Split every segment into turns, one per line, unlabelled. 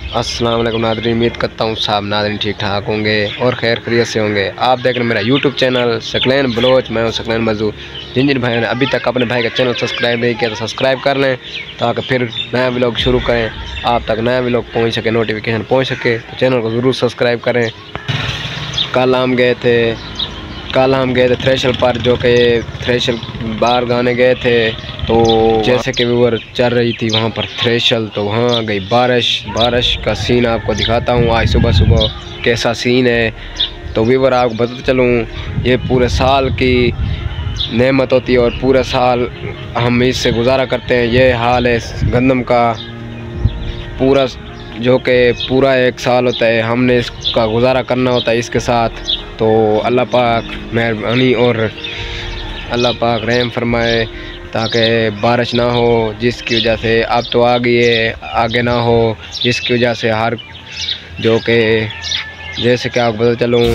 अस्सलाम वालेकुम नाज़रीन, उम्मीद करता हूँ सब नाज़रीन ठीक ठाक होंगे और खैर खैरियत से होंगे। आप देख रहे हैं मेरा यूट्यूब चैनल सकलैन बलोच। मैं हूँ सकलैन मजदूर। जिन भाइयों ने अभी तक अपने भाई का चैनल सब्सक्राइब नहीं किया तो सब्सक्राइब कर लें ताकि फिर नया व्लॉग शुरू करें, आप तक नया व्लॉग पहुँच सके, नोटिफिकेशन पहुँच सके। तो चैनल को ज़रूर सब्सक्राइब करें। कल हम गए थे थ्रेशर पर, जो कि थ्रेशर बाहर गाने गए थे। तो जैसे कि व्यूअर चल रही थी वहाँ पर थ्रेशर, तो वहाँ आ गई बारिश का सीन आपको दिखाता हूँ आज सुबह कैसा सीन है। तो व्यूअर आपको बताते चलूँ, ये पूरे साल की नेमत होती है और पूरे साल हम इससे गुजारा करते हैं। ये हाल है गंदम का, पूरा जो कि पूरा एक साल होता है हमने इसका गुजारा करना होता है इसके साथ। तो अल्लाह पाक मेहरबानी और अल्लाह पाक रहम फरमाए ताकि बारिश ना हो, जिसकी वजह से अब तो आ गई है, आगे ना हो, जिसकी वजह से हर जो कि जैसे कि आपको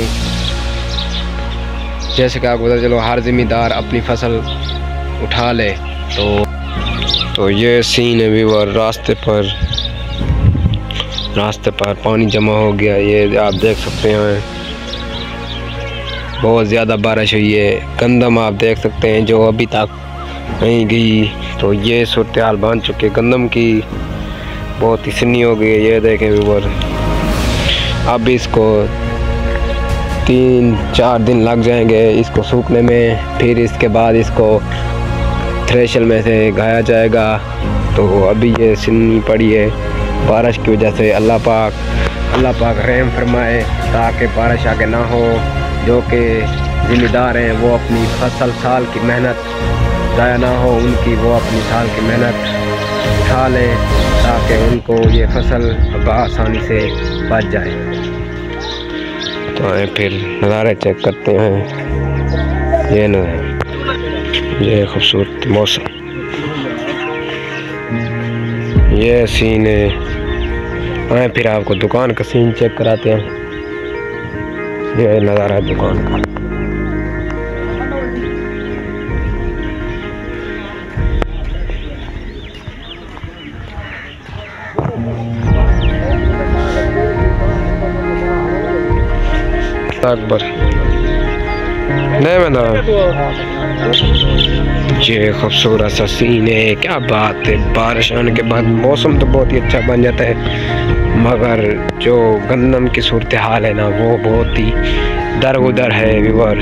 पता चलो हर ज़िम्मेदार अपनी फसल उठा ले। तो ये सीन है व्यूअर, रास्ते पर पानी जमा हो गया, ये आप देख सकते हैं। बहुत ज़्यादा बारिश हुई है। गंदम आप देख सकते हैं जो अभी तक नहीं गई। तो ये सूरत हाल बन चुके गंदम की, बहुत ही सन्नी हो गई है। ये देखें व्यूअर, अब इसको 3-4 दिन लग जाएंगे इसको सूखने में, फिर इसके बाद इसको थ्रेशर में से गाया जाएगा। तो अभी ये सन्नी पड़ी है बारिश की वजह से। अल्लाह पाक रहम फरमाए ताकि बारिश आगे ना हो। जो कि ज़िम्मेदार हैं वो अपनी फसल साल की मेहनत ज़ाया ना हो उनकी, वो अपनी साल की मेहनत उठा लें ताकि उनको ये फसल आसानी से बच जाए। तो आए फिर नज़ारे चेक करते हैं। ये न ये खूबसूरत मौसम, ये सीन है। आए फिर आपको दुकान का सीन चेक कराते हैं। ये नज़ारा है दुकान का। अकबर नहीं मैं ये खूबसूरत सा सीन है, क्या बात है। बारिश आने के बाद मौसम तो बहुत ही अच्छा बन जाता है, मगर जो गंदम की सूरत हाल है ना वो बहुत ही दरगुदर है व्यूअर।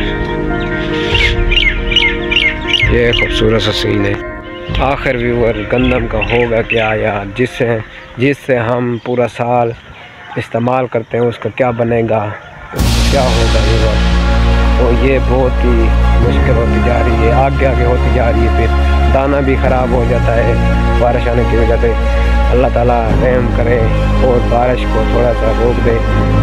ये खूबसूरत सा सीन है। आखिर व्यूअर गंदम का होगा क्या यार, जिससे हम पूरा साल इस्तेमाल करते हैं उसका क्या बनेगा, क्या होगा व्यूअर। तो ये बहुत ही मुश्किल होती जा रही है, आगे होती जा रही है। फिर दाना भी ख़राब हो जाता है बारिश आने की वजह से। अल्लाह ताला रहम करे और बारिश को थोड़ा सा रोक दे,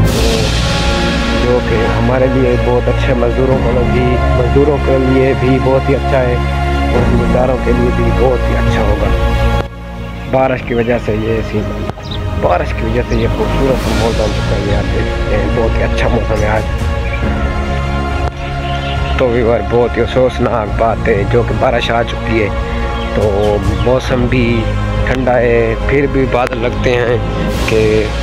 जो कि हमारे लिए बहुत अच्छे, मज़दूरों के लिए भी बहुत ही अच्छा है और ज़िम्मेदारों के लिए भी बहुत ही अच्छा होगा। बारिश की वजह से ये खूबसूरत मौसम बहुत ही अच्छा मौसम है आज। तो व्यूअर बहुत ही अफसोसनाक बात है जो कि बारिश आ चुकी है। तो मौसम भी ठंडा है, फिर भी बादल लगते हैं कि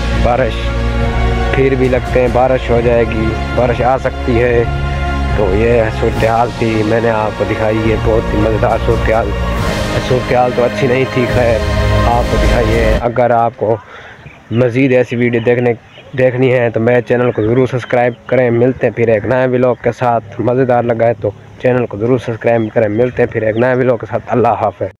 बारिश हो जाएगी, बारिश आ सकती है। तो ये सूरत हाल थी, मैंने आपको दिखाई है। बहुत ही मज़ेदार सूरत हाल तो अच्छी नहीं थी, खैर आपको दिखाई है। अगर आपको मज़ीद ऐसी वीडियो देखनी है तो मेरे चैनल को ज़रूर सब्सक्राइब करें। मिलते हैं फिर एक नए व्लॉग के साथ। मज़ेदार लगा है तो चैनल को ज़रूर सब्सक्राइब करें। मिलते हैं फिर एक नए व्लॉग के साथ। अल्लाह हाफ़िज़।